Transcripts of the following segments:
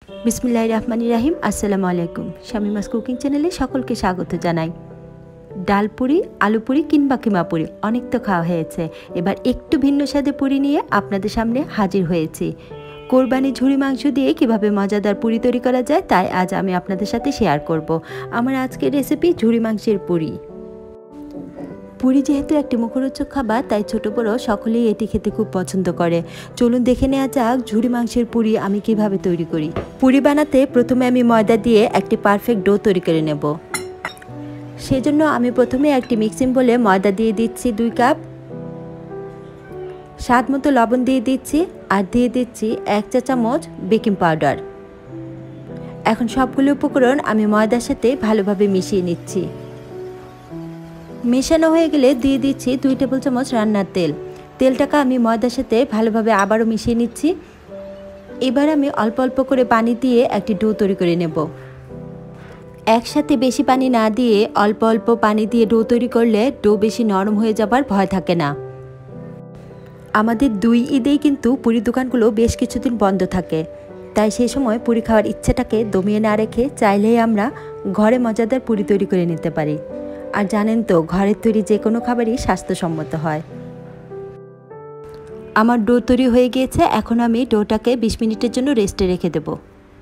বিসমিল্লাহির রহমানির রহিম। আসসালামু আলাইকুম। শামিমাস কুকিং চ্যানেলে সকলকে স্বাগত জানাই। ডাল পুরি, আলু পুরি কিংবা কিমা পুরি অনেক তো খাওয়া হয়েছে। এবার একটু ভিন্ন স্বাদে পুরি নিয়ে আপনাদের সামনে হাজির হয়েছি। কোরবানি ঝুরি মাংস দিয়ে কিভাবে মজাদার পুরি তৈরি করা যায় তাই আজ আমি আপনাদের সাথে শেয়ার করব। আমার আজকের রেসিপি ঝুরি মাংসের পুরি। পুরি যেহেতু একটি মুখরোচক খাবার, তাই ছোট বড় সকলেই এটি খেতে খুব পছন্দ করে। চলুন দেখে নেওয়া যাক ঝুরি মাংসের পুরি আমি কিভাবে তৈরি করি। পুরি বানাতে প্রথমে আমি ময়দা দিয়ে একটি পারফেক্ট ডো তৈরি করে নেব। সেজন্য আমি প্রথমে একটি মিক্সিং বোলে ময়দা দিয়ে দিচ্ছি 2 কাপ, স্বাদ মতো লবণ দিয়ে দিচ্ছি, আর দিয়ে দিচ্ছি 1 চা চামচ বেকিং পাউডার। এখন সবগুলো উপকরণ আমি ময়দার সাথে ভালোভাবে মিশিয়ে নিচ্ছি। মেশানো হয়ে গেলে দিয়ে দিচ্ছি 2 টেবিল চামচ রান্নার তেল। তেলটাকে আমি ময়দার সাথে ভালোভাবে আবারও মিশিয়ে নিচ্ছি। এবার আমি অল্প অল্প করে পানি দিয়ে একটি ডো তৈরি করে নেব। একসাথে বেশি পানি না দিয়ে অল্প অল্প পানি দিয়ে ডো তৈরি করলে ডো বেশি নরম হয়ে যাবার ভয় থাকে না। আমাদের 2 ঈদেই কিন্তু পুরি দোকানগুলো বেশ কিছুদিন বন্ধ থাকে, তাই সেই সময় পুরি খাওয়ার ইচ্ছেটাকে দমিয়ে না রেখে চাইলেই আমরা ঘরে মজাদার পুরি তৈরি করে নিতে পারি। আর জানেন তো, ঘরের তৈরি যে কোনো খাবারই স্বাস্থ্যসম্মত হয়। আমার ডো তৈরি হয়ে গিয়েছে। এখন আমি ডোটাকে 20 মিনিটের জন্য রেস্টে রেখে দেব।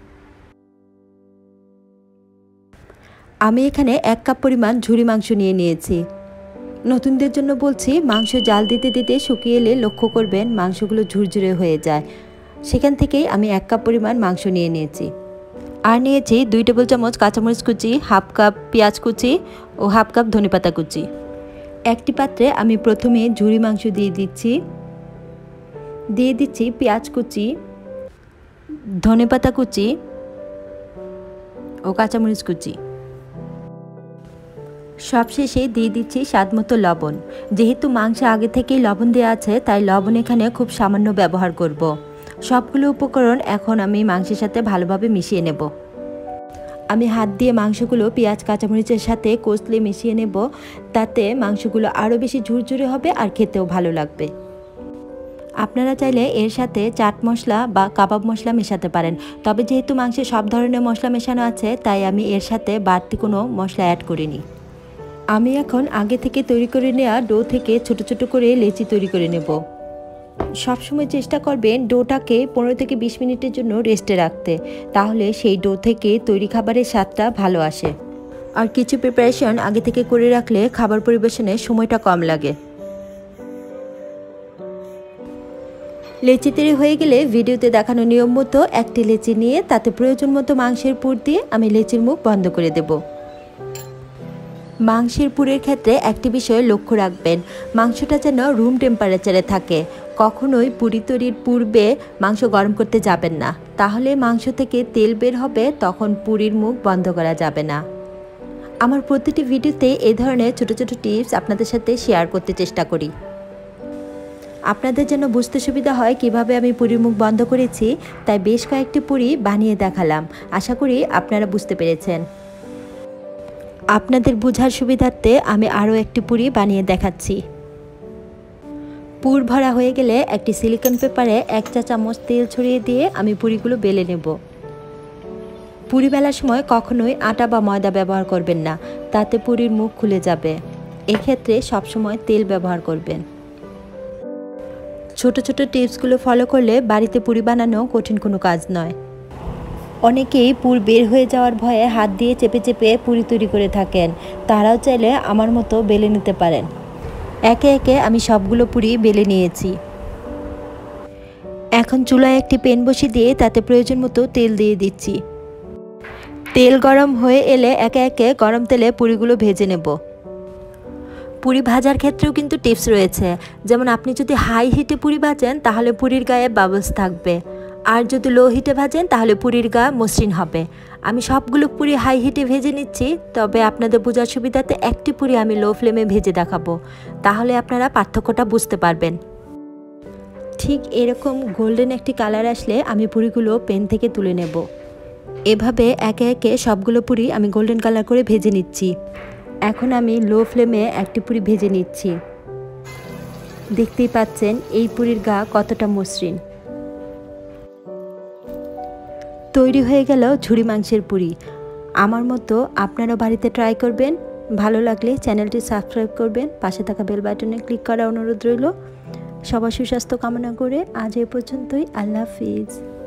আমি এখানে 1 কাপ পরিমাণ ঝুরি মাংস নিয়ে নিয়েছি। নতুনদের জন্য বলছি, মাংস জাল দিতে দিতে শুকিয়ে এলে লক্ষ্য করবেন মাংসগুলো ঝুরঝুরে হয়ে যায়। সেখান থেকেই আমি 1 কাপ পরিমাণ মাংস নিয়ে নিয়েছি। আর নিয়েছি 2 টেবিল চামচ কাঁচামরিচ কুচি, হাফ কাপ পেঁয়াজ কুচি ও হাফ কাপ ধনেপাতা কুচি। একটি পাত্রে আমি প্রথমে ঝুরি মাংস দিয়ে দিচ্ছি পেঁয়াজ কুচি, ধনেপাতা কুচি ও কাঁচামরিচ কুচি। সবশেষে দিয়ে দিচ্ছি স্বাদ মতো লবণ। যেহেতু মাংসে আগে থেকেই লবণ দেওয়া আছে, তাই লবণ এখানে খুব সামান্য ব্যবহার করব। সবগুলো উপকরণ এখন আমি মাংসের সাথে ভালোভাবে মিশিয়ে নেব। আমি হাত দিয়ে মাংসগুলো পেঁয়াজ কাঁচামরিচের সাথে কষলে মিশিয়ে নেব। তাতে মাংসগুলো আরও বেশি ঝুরঝুরে হবে আর খেতেও ভালো লাগবে। আপনারা চাইলে এর সাথে চাট মশলা বা কাবাব মশলা মেশাতে পারেন, তবে যেহেতু মাংসে সব ধরনের মশলা মেশানো আছে, তাই আমি এর সাথে বাড়তি কোনো মশলা অ্যাড করিনি। আমি এখন আগে থেকে তৈরি করে নেওয়া ডো থেকে ছোট ছোট করে লেচি তৈরি করে নেব। সবসময় চেষ্টা করবেন ডোটাকে 15 থেকে 20 মিনিটের জন্য রেস্টে রাখতে, তাহলে সেই ডো থেকে তৈরি খাবারের স্বাদটা ভালো আসে। আর কিছু প্রিপারেশন আগে থেকে করে রাখলে খাবার পরিবেশনে সময়টা কম লাগে। লেচি তৈরি হয়ে গেলে ভিডিওতে দেখানো নিয়ম মতো একটি লেচি নিয়ে তাতে প্রয়োজন মতো মাংসের পুর দিয়ে আমি লেচির মুখ বন্ধ করে দেব। মাংসের পুরের ক্ষেত্রে একটি বিষয় লক্ষ্য রাখবেন, মাংসটা যেন রুম টেম্পারেচারে থাকে। কখনোই পুরি তৈরির পূর্বে মাংস গরম করতে যাবেন না, তাহলে মাংস থেকে তেল বের হবে, তখন পুরির মুখ বন্ধ করা যাবে না। আমার প্রতিটি ভিডিওতে এই ধরনের ছোট ছোট টিপস আপনাদের সাথে শেয়ার করতে চেষ্টা করি। আপনাদের যেন বুঝতে সুবিধা হয় কিভাবে আমি পুরির মুখ বন্ধ করেছি, তাই বেশ কয়েকটি পুরি বানিয়ে দেখালাম। আশা করি আপনারা বুঝতে পেরেছেন। আপনাদের বোঝার সুবিধার্থে আমি আরও একটি পুরি বানিয়ে দেখাচ্ছি। পুর ভরা হয়ে গেলে একটি সিলিকন পেপারে 1 চা চামচ তেল ছড়িয়ে দিয়ে আমি পুরিগুলো বেলে নেব। পুরি বেলার সময় কখনোই আটা বা ময়দা ব্যবহার করবেন না, তাতে পুরির মুখ খুলে যাবে। এক্ষেত্রে সবসময় তেল ব্যবহার করবেন। ছোট ছোট টিপসগুলো ফলো করলে বাড়িতে পুরি বানানো কঠিন কোনো কাজ নয়। অনেকেই পুর বের হয়ে যাওয়ার ভয়ে হাত দিয়ে চেপে চেপে পুরি তৈরি করে থাকেন, তারাও চাইলে আমার মতো বেলে নিতে পারেন। একে একে আমি সবগুলো পুরি বেলে নিয়েছি। এখন চুলায় একটি প্যান বসিয়ে দিয়ে তাতে প্রয়োজন মতো তেল দিয়ে দিচ্ছি। তেল গরম হয়ে এলে একে একে গরম তেলে পুরিগুলো ভেজে নেব। পুরি ভাজার ক্ষেত্রেও কিন্তু টিপস রয়েছে, যেমন আপনি যদি হাই হিটে পুরি ভাজেন তাহলে পুরির গায়ে বাবলস থাকবে, আর যদি লো হিটে ভাজেন তাহলে পুরির গা মসৃণ হবে। আমি সবগুলো পুরি হাই হিটে ভেজে নিচ্ছি, তবে আপনাদের বোঝার সুবিধাতে একটি পুরি আমি লো ফ্লেমে ভেজে দেখাবো, তাহলে আপনারা পার্থক্যটা বুঝতে পারবেন। ঠিক এরকম গোল্ডেন একটি কালার আসলে আমি পুরিগুলো প্যান থেকে তুলে নেব। এভাবে একে একে সবগুলো পুরি আমি গোল্ডেন কালার করে ভেজে নিচ্ছি। এখন আমি লো ফ্লেমে একটি পুরি ভেজে নিচ্ছি। দেখতেই পাচ্ছেন এই পুরির গা কতটা মসৃণ। তৈরি হয়ে গেল ঝুরি মাংসের পুরি। আমার মতো আপনারাও বাড়িতে ট্রাই করবেন। ভালো লাগলে চ্যানেলটি সাবস্ক্রাইব করবেন, পাশে থাকা বেল বাটনে ক্লিক করার অনুরোধ রইল। সবার সুস্বাস্থ্য কামনা করে আজ এ পর্যন্তই। আল্লাহ হাফিজ।